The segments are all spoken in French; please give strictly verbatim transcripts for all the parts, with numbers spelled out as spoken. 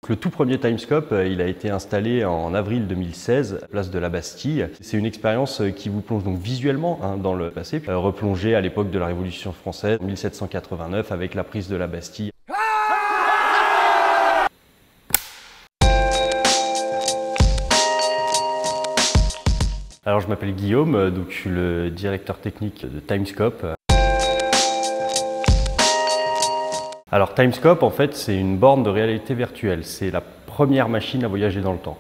Le tout premier Timescope, il a été installé en avril deux mille seize, place de la Bastille. C'est une expérience qui vous plonge donc visuellement hein, dans le passé, euh, replongé à l'époque de la Révolution française, mille sept cent quatre-vingt-neuf, avec la prise de la Bastille. Alors je m'appelle Guillaume, donc je suis le directeur technique de Timescope. Alors Timescope, en fait, c'est une borne de réalité virtuelle. C'est la première machine à voyager dans le temps.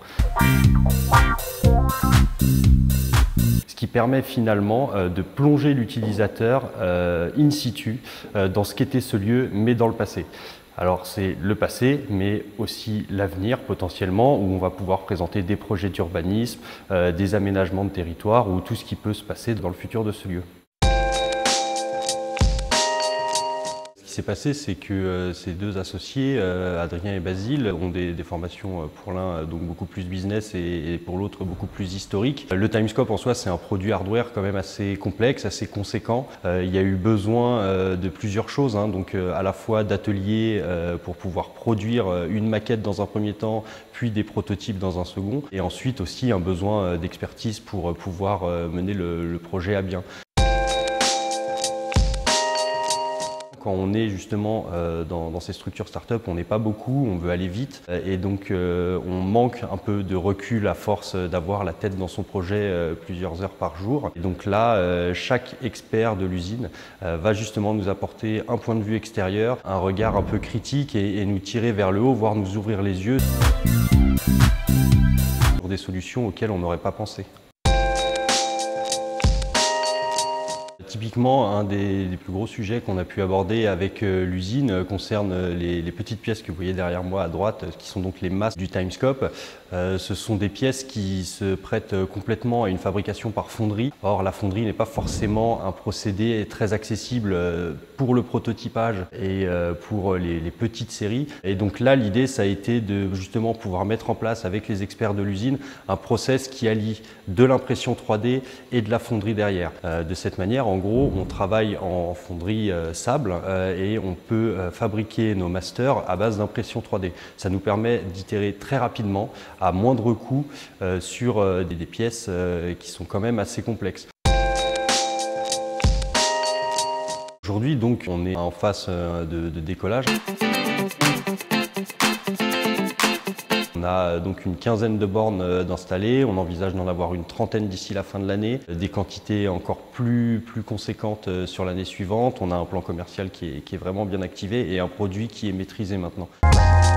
Ce qui permet finalement euh, de plonger l'utilisateur euh, in situ euh, dans ce qu'était ce lieu, mais dans le passé. Alors c'est le passé, mais aussi l'avenir potentiellement, où on va pouvoir présenter des projets d'urbanisme, euh, des aménagements de territoire, ou tout ce qui peut se passer dans le futur de ce lieu. Ce qui s'est passé, c'est que euh, ces deux associés, euh, Adrien et Basile, ont des, des formations euh, pour l'un donc beaucoup plus business et, et pour l'autre beaucoup plus historique. Le Timescope en soi, c'est un produit hardware quand même assez complexe, assez conséquent. Euh, il y a eu besoin euh, de plusieurs choses, hein, donc euh, à la fois d'ateliers euh, pour pouvoir produire une maquette dans un premier temps, puis des prototypes dans un second, et ensuite aussi un besoin d'expertise pour pouvoir euh, mener le, le projet à bien. Quand on est justement euh, dans, dans ces structures start-up, on n'est pas beaucoup, on veut aller vite et donc euh, on manque un peu de recul à force d'avoir la tête dans son projet euh, plusieurs heures par jour. Et donc là, euh, chaque expert de l'usine euh, va justement nous apporter un point de vue extérieur, un regard un peu critique et, et nous tirer vers le haut, voire nous ouvrir les yeux pour des solutions auxquelles on n'aurait pas pensé. Typiquement, un des, des plus gros sujets qu'on a pu aborder avec euh, l'usine euh, concerne les, les petites pièces que vous voyez derrière moi à droite, euh, qui sont donc les masses du Timescope. Euh, ce sont des pièces qui se prêtent euh, complètement à une fabrication par fonderie. Or, la fonderie n'est pas forcément un procédé très accessible euh, pour le prototypage et euh, pour les, les petites séries. Et donc là, l'idée, ça a été de justement pouvoir mettre en place avec les experts de l'usine un process qui allie de l'impression trois D et de la fonderie derrière. Euh, de cette manière, en gros, on travaille en fonderie euh, sable euh, et on peut euh, fabriquer nos masters à base d'impression trois D. Ça nous permet d'itérer très rapidement, à moindre coût, euh, sur euh, des, des pièces euh, qui sont quand même assez complexes. Aujourd'hui, donc, on est en phase euh, de, de décollage. On a donc une quinzaine de bornes d'installer, on envisage d'en avoir une trentaine d'ici la fin de l'année, des quantités encore plus, plus conséquentes sur l'année suivante. On a un plan commercial qui est, qui est vraiment bien activé et un produit qui est maîtrisé maintenant.